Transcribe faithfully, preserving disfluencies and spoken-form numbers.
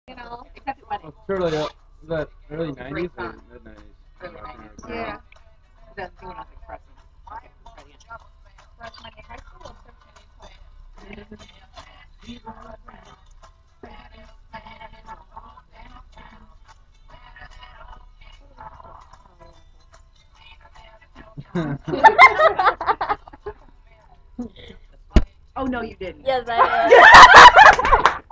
You know, except at weddings. It's early, uh, is that early nineties or mid nineties? Early nineties. Yeah. Then doing nothing freshman. Freshman in high school or freshman in college? Oh no, you didn't. Yes, I did.